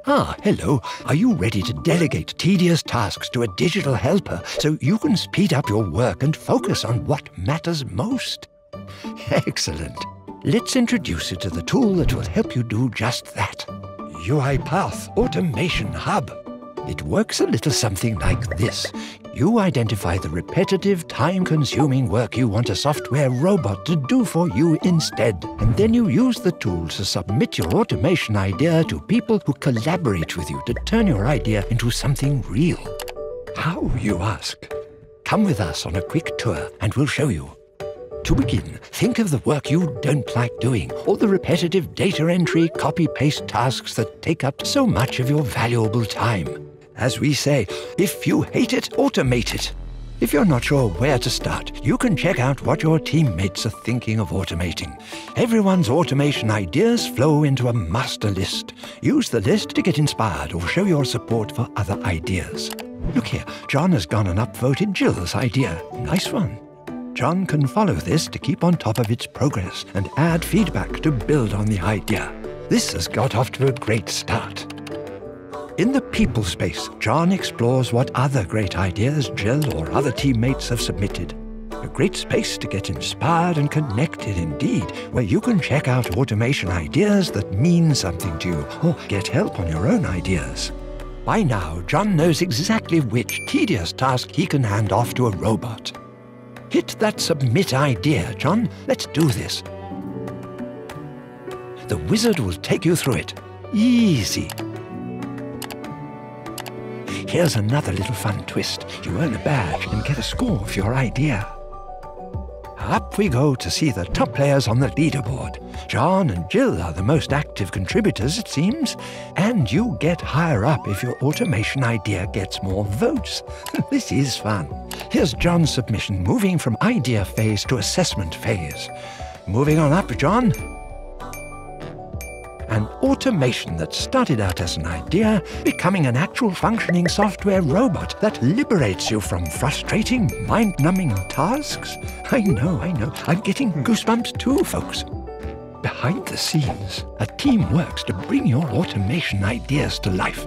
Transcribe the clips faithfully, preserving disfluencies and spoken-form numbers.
Ah, hello. Are you ready to delegate tedious tasks to a digital helper so you can speed up your work and focus on what matters most? Excellent. Let's introduce you to the tool that will help you do just that. UiPath Automation Hub. It works a little something like this. You identify the repetitive, time-consuming work you want a software robot to do for you instead, and then you use the tool to submit your automation idea to people who collaborate with you to turn your idea into something real. How, you ask? Come with us on a quick tour and we'll show you. To begin, think of the work you don't like doing, or the repetitive data entry, copy-paste tasks that take up so much of your valuable time. As we say, if you hate it, automate it. If you're not sure where to start, you can check out what your teammates are thinking of automating. Everyone's automation ideas flow into a master list. Use the list to get inspired or show your support for other ideas. Look here, John has gone and upvoted Jill's idea. Nice one. John can follow this to keep on top of its progress and add feedback to build on the idea. This has got off to a great start. In the people space, John explores what other great ideas Jill or other teammates have submitted. A great space to get inspired and connected indeed, where you can check out automation ideas that mean something to you, or get help on your own ideas. By now, John knows exactly which tedious task he can hand off to a robot. Hit that submit idea, John. Let's do this. The wizard will take you through it. Easy. Here's another little fun twist. You earn a badge and get a score for your idea. Up we go to see the top players on the leaderboard. John and Jill are the most active contributors, it seems, and you get higher up if your automation idea gets more votes. This is fun. Here's John's submission, moving from idea phase to assessment phase. Moving on up, John. An automation that started out as an idea, becoming an actual functioning software robot that liberates you from frustrating, mind-numbing tasks. I know, I know. I'm getting goosebumps too, folks. Behind the scenes, a team works to bring your automation ideas to life.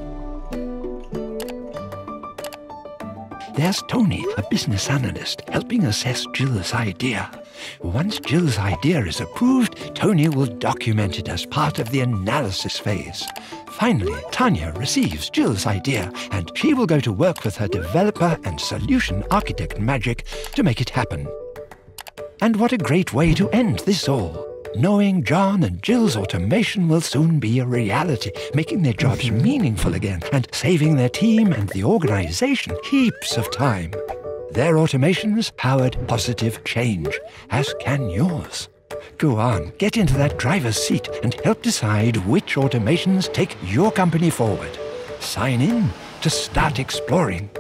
There's Tony, a business analyst, helping assess Jill's idea. Once Jill's idea is approved, Tony will document it as part of the analysis phase. Finally, Tanya receives Jill's idea, and she will go to work with her developer and solution architect magic to make it happen. And what a great way to end this all, knowing John and Jill's automation will soon be a reality, making their jobs meaningful again and saving their team and the organization heaps of time. Their automations powered positive change, as can yours. Go on, get into that driver's seat and help decide which automations take your company forward. Sign in to start exploring.